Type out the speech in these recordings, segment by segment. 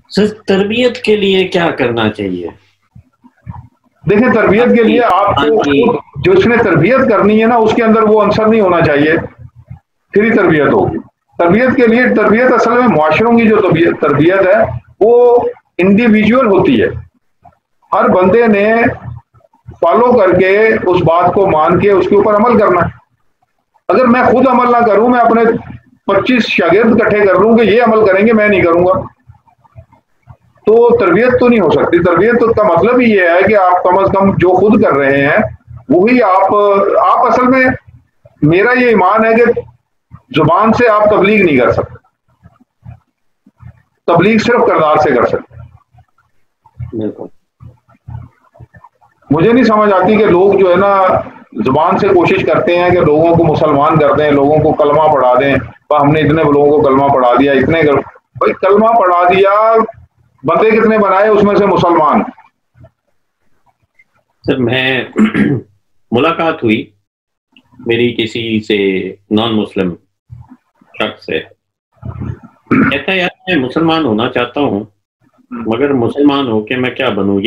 Sir तरबियत के लिए क्या करना चाहिए? देखिए, तरबियत के लिए आपको जो इसने तरबियत करनी है ना, उसके अंदर वो आंसर नहीं होना चाहिए, फिर ही तरबियत होगी। तरबियत के लिए, तरबियत असल में मुआशरों की जो तरबियत है वो इंडिविजुअल होती है। हर बंदे ने फॉलो करके उस बात को मान के उसके ऊपर अमल करना है। अगर मैं खुद अमल ना करूं, मैं अपने 25 शागिर्द इकट्ठे कर लूं कि ये अमल करेंगे, मैं नहीं करूंगा, तो तरबियत तो नहीं हो सकती। तरबियत तो का मतलब ही ये है कि आप कम अज कम जो खुद कर रहे हैं वही आप असल में, मेरा ये ईमान है कि जुबान से आप तबलीग नहीं कर सकते, तबलीग सिर्फ किरदार से कर सकते। मुझे नहीं समझ आती कि लोग जो है ना जुबान से कोशिश करते हैं कि लोगों को मुसलमान कर दें, लोगों को कलमा पढ़ा दें। हमने इतने लोगों को कलमा पढ़ा दिया, इतने भाई कलमा पढ़ा दिया, बंदे कितने बनाए उसमें से मुसलमान? सर मैं मुलाकात हुई मेरी किसी से नॉन मुस्लिम शख्स से, कहता है यार मैं मुसलमान होना चाहता हूँ मगर मुसलमान होके मैं क्या बनूं,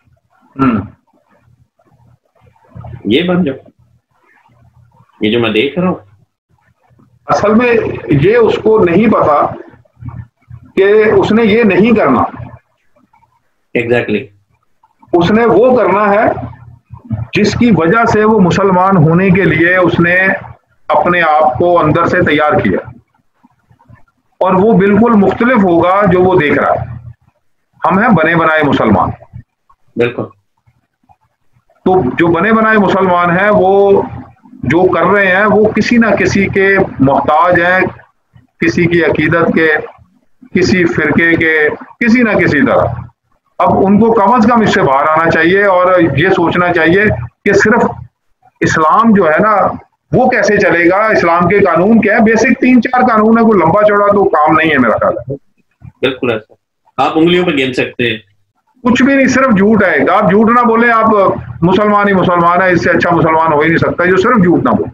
ये बन जाओ, ये जो मैं देख रहा हूँ। असल में ये उसको नहीं पता कि उसने ये नहीं करना। एग्जैक्टली उसने वो करना है जिसकी वजह से वो मुसलमान होने के लिए उसने अपने आप को अंदर से तैयार किया, और वो बिल्कुल मुख्तलिफ होगा जो वो देख रहा है। हम हैं बने बनाए मुसलमान, बिल्कुल। तो जो बने बनाए मुसलमान हैं वो जो कर रहे हैं वो किसी ना किसी के मोहताज हैं, किसी की अकीदत के, किसी फिरके के, किसी ना किसी तरह। अब उनको कम से कम इससे बाहर आना चाहिए और ये सोचना चाहिए कि सिर्फ इस्लाम जो है ना वो कैसे चलेगा, इस्लाम के कानून क्या है, बेसिक 3-4 कानून है, कोई लंबा चौड़ा तो काम नहीं है मेरा ख्याल है। बिल्कुल ऐसा, आप उंगलियों पर गिन सकते हैं। कुछ भी नहीं, सिर्फ झूठ है। आप झूठ ना बोले, आप मुसलमान ही मुसलमान है, इससे अच्छा मुसलमान हो ही नहीं सकता जो सिर्फ झूठ ना बोले।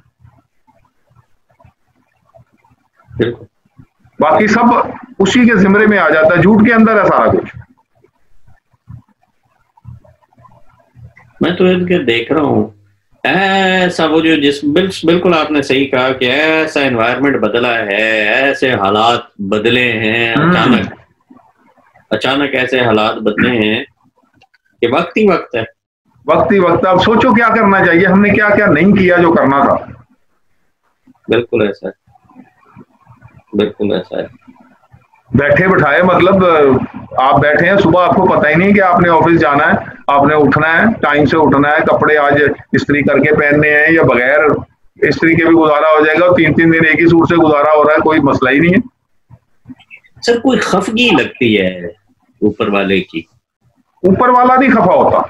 बिल्कुल, बाकी सब उसी के जिम्मे में आ जाता है, झूठ के अंदर है सारा कुछ। मैं तो इनके देख रहा हूँ ऐसा वो जो बिल्कुल आपने सही कहा कि ऐसा एनवायरनमेंट बदला है, ऐसे हालात बदले हैं, अचानक ऐसे हालात बदले हैं कि वक्त ही वक्त है। वक्त ही वक्त। अब सोचो क्या करना चाहिए, हमने क्या क्या नहीं किया जो करना था। बिल्कुल ऐसा है, बिल्कुल ऐसा है। बैठे बिठाए, मतलब आप बैठे हैं, सुबह आपको पता ही नहीं कि आपने ऑफिस जाना है, आपने उठना है, टाइम से उठना है, कपड़े आज इस्त्री करके पहनने हैं या बगैर इस्त्री के भी गुजारा हो जाएगा, और 3-3 दिन एक ही सूट से गुजारा हो रहा है, कोई मसला ही नहीं है। सर कोई खफगी लगती है ऊपर वाले की? ऊपर वाला नहीं खफा होता,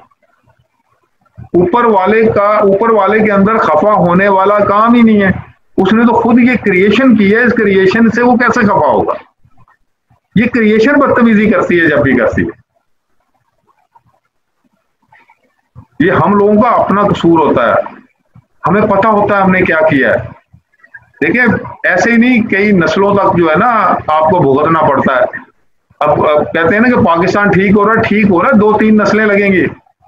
ऊपर वाले के अंदर खफा होने वाला काम ही नहीं है। उसने तो खुद ये क्रिएशन की है, इस क्रिएशन से वो कैसे खफा होगा? ये क्रिएशन बदतमीजी करती है जब भी करती है। ये हम लोगों का अपना कसूर होता है, हमें पता होता है हमने क्या किया है। देखिए ऐसे ही नहीं, कई नस्लों तक जो है ना आपको भुगतना पड़ता है। अब कहते हैं ना कि पाकिस्तान ठीक हो रहा है, 2-3 नस्लें लगेंगी।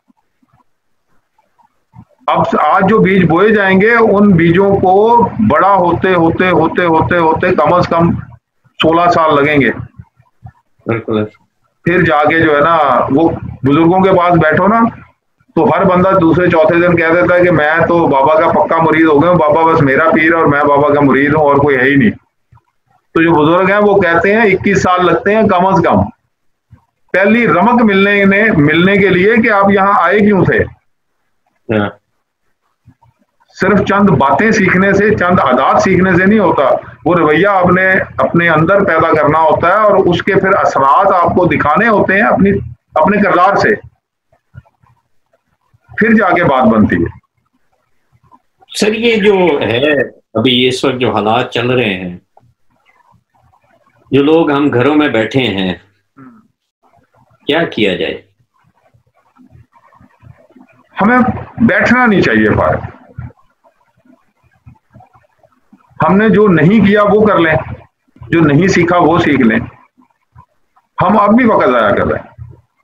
अब आज जो बीज बोए जाएंगे उन बीजों को बड़ा होते होते होते होते होते कम से कम 16 साल लगेंगे। बिल्कुल। फिर जाके जो है ना, वो बुजुर्गों के पास बैठो ना तो हर बंदा दूसरे चौथे दिन कह देता है कि मैं तो बाबा का पक्का मुरीद हो गया हूँ, बाबा बस मेरा पीर और मैं बाबा का मुरीद हूँ और कोई है ही नहीं। तो जो बुजुर्ग हैं वो कहते हैं 21 साल लगते हैं कम से कम पहली रमक मिलने के लिए कि आप यहाँ आए क्यों थे। सिर्फ चंद बातें सीखने से, चंद आदात सीखने से नहीं होता, वो रवैया आपने अपने अंदर पैदा करना होता है और उसके फिर असरात आपको दिखाने होते हैं अपने किरदार से, फिर जाके बात बनती है। सर ये जो है अभी इस वक्त जो हालात चल रहे हैं, जो लोग हम घरों में बैठे हैं, क्या किया जाए? हमें बैठना नहीं चाहिए फारिग। हमने जो नहीं किया वो कर लें, जो नहीं सीखा वो सीख लें। हम अब भी वक्त जाया कर रहे हैं।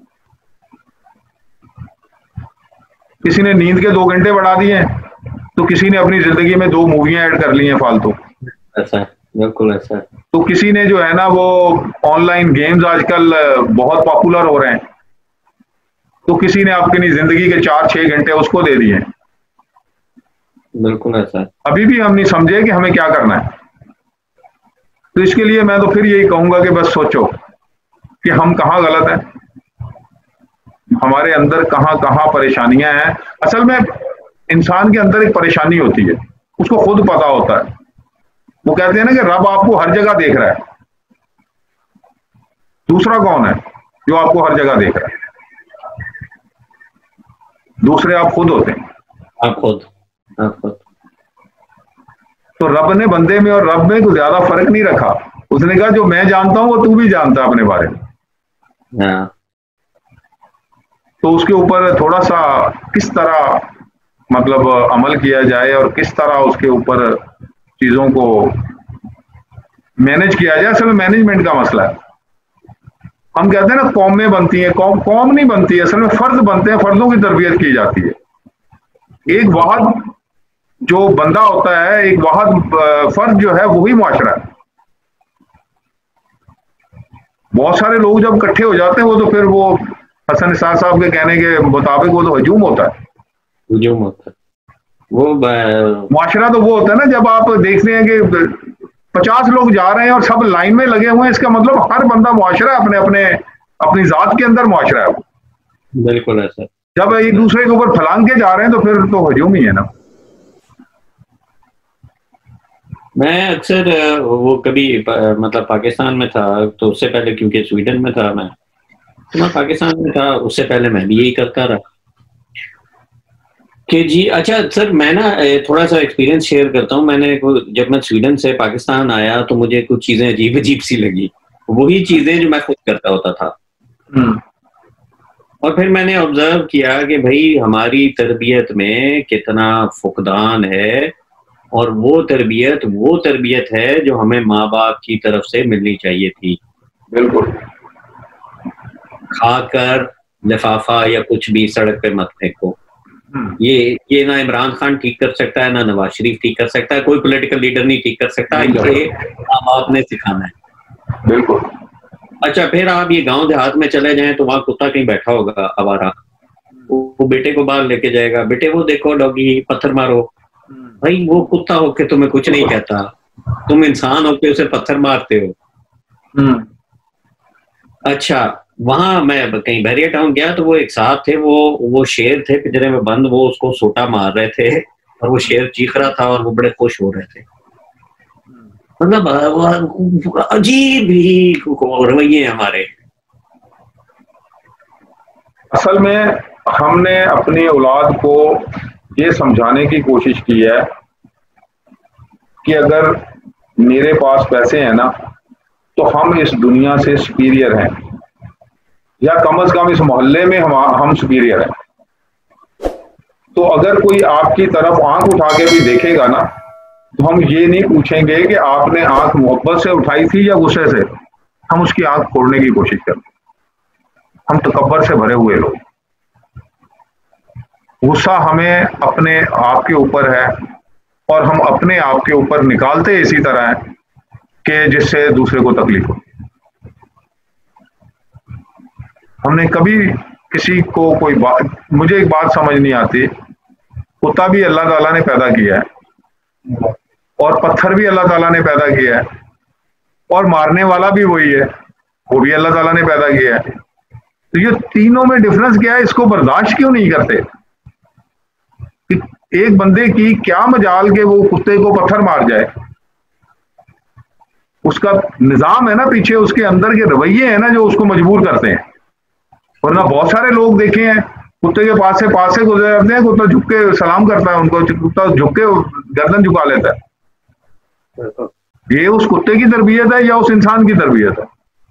किसी ने नींद के 2 घंटे बढ़ा दिए, तो किसी ने अपनी जिंदगी में 2 मूवियां ऐड कर ली हैं फालतू। ऐसा, बिल्कुल ऐसा। तो किसी ने जो है ना वो ऑनलाइन गेम्स आजकल बहुत पॉपुलर हो रहे हैं, तो किसी ने अपनी जिंदगी के 4-6 घंटे उसको दे दिए। बिल्कुल ऐसा। अभी भी हम नहीं समझे कि हमें क्या करना है। तो इसके लिए मैं तो फिर यही कहूंगा कि बस सोचो कि हम कहाँ गलत हैं, हमारे अंदर कहाँ कहाँ परेशानियां हैं। असल में इंसान के अंदर एक परेशानी होती है, उसको खुद पता होता है। वो कहते हैं ना कि रब आपको हर जगह देख रहा है। दूसरा कौन है जो आपको हर जगह देख रहा है? दूसरे आप खुद होते हैं। आप खुद। तो रब ने बंदे में और रब में कुछ ज्यादा फर्क नहीं रखा। उसने कहा जो मैं जानता हूं वो तू भी जानता है अपने बारे में। तो उसके ऊपर थोड़ा सा किस तरह मतलब अमल किया जाए और किस तरह उसके ऊपर चीजों को मैनेज किया जाए, असल में मैनेजमेंट का मसला है। हम कहते हैं ना कौमें बनती हैं, कौम नहीं बनती है, असल में फर्ज बनते हैं, फर्जों की तरबियत की जाती है। एक वाहिद जो बंदा होता है, एक वाहिद फर्ज जो है वही मुआशरा है। बहुत सारे लोग जब इकट्ठे हो जाते हैं वो तो फिर वो हसन निसार साहब के कहने के मुताबिक वो तो हजूम होता है। हजूम होता है वो मुआशरा तो वो होता है ना जब आप देख रहे हैं कि 50 लोग जा रहे हैं और सब लाइन में लगे हुए हैं, इसका मतलब हर बंदा मुआशरा है, अपने अपने अपनी जात के अंदर मुआशरा है वो। बिल्कुल ऐसा। जब एक दूसरे के ऊपर फलांग के जा रहे हैं तो फिर तो हजूम ही है ना। मैं अक्सर वो कभी मतलब पाकिस्तान में था, तो उससे पहले क्योंकि स्वीडन में था मैं, तो मैं पाकिस्तान में था, उससे पहले मैं भी यही करता रहा कि जी। अच्छा सर, मैं ना थोड़ा सा एक्सपीरियंस शेयर करता हूँ। मैंने जब मैं स्वीडन से पाकिस्तान आया तो मुझे कुछ चीजें अजीब अजीब सी लगी, वही चीजें जो मैं खुद करता होता था। और फिर मैंने ऑब्जर्व किया कि भाई हमारी तरबियत में कितना फुकदान है, और वो तरबियत है जो हमें माँ बाप की तरफ से मिलनी चाहिए थी। बिल्कुल। खाकर लिफाफा या कुछ भी सड़क पे मत फेंको। ये ना इमरान खान ठीक कर सकता है, ना नवाज शरीफ ठीक कर सकता है, कोई पॉलिटिकल लीडर नहीं ठीक कर सकता, ये माँ बाप ने सिखाना है। बिल्कुल। अच्छा, फिर आप ये गांव देहात में चले जाएं तो वहां कुत्ता कहीं बैठा होगा आवारा, वो बेटे को बाहर लेके जाएगा, बेटे वो देखो डॉगी पत्थर मारो। भाई वो कुत्ता होके तुम्हें कुछ नहीं कहता, तुम इंसान होके उसे पत्थर मारते हो। अच्छा, वहां मैं कहीं बहरिया टाउन गया तो वो एक साहब थे, वो शेर थे पिंजरे में बंद, वो उसको सोटा मार रहे थे और वो शेर चीख रहा था और वो बड़े खुश हो रहे थे। मतलब अजीब ही रवैये हमारे। असल में हमने अपनी औलाद को ये समझाने की कोशिश की है कि अगर मेरे पास पैसे हैं ना तो हम इस दुनिया से सुपीरियर हैं, या कम से कम इस मोहल्ले में हम सुपीरियर हैं। तो अगर कोई आपकी तरफ आंख उठा के भी देखेगा ना तो हम ये नहीं पूछेंगे कि आपने आंख मोहब्बत से उठाई थी या गुस्से से, हम उसकी आंख फोड़ने की कोशिश करते। हम तकब्बर से भरे हुए लोग, गुस्सा हमें अपने आप के ऊपर है और हम अपने आप के ऊपर निकालते इसी तरह है कि जिससे दूसरे को तकलीफ हो। हमने कभी किसी को कोई बात, मुझे एक बात समझ नहीं आती, कुत्ता भी अल्लाह ताला ने पैदा किया है और पत्थर भी अल्लाह ताला ने पैदा किया है और मारने वाला भी वही है, वो भी अल्लाह ताला ने पैदा किया है। तो ये तीनों में डिफरेंस क्या है, इसको बर्दाश्त क्यों नहीं करते? एक बंदे की क्या मजाल के वो कुत्ते को पत्थर मार जाए, उसका निजाम है ना पीछे, उसके अंदर के रवैये हैं ना जो उसको मजबूर करते हैं। वरना बहुत सारे लोग देखे हैं कुत्ते के पास से गुजर जाते हैं, कुत्ता झुक के सलाम करता है उनको, कुत्ता झुक के गर्दन झुका लेता है। ये उस कुत्ते की तरबियत है या उस इंसान की तरबियत है?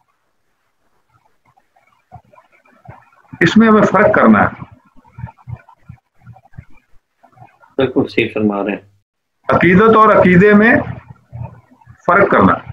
इसमें हमें फर्क करना है। बिल्कुल सही फरमा रहे हैं। अकीदत और अकीदे में फर्क करना है।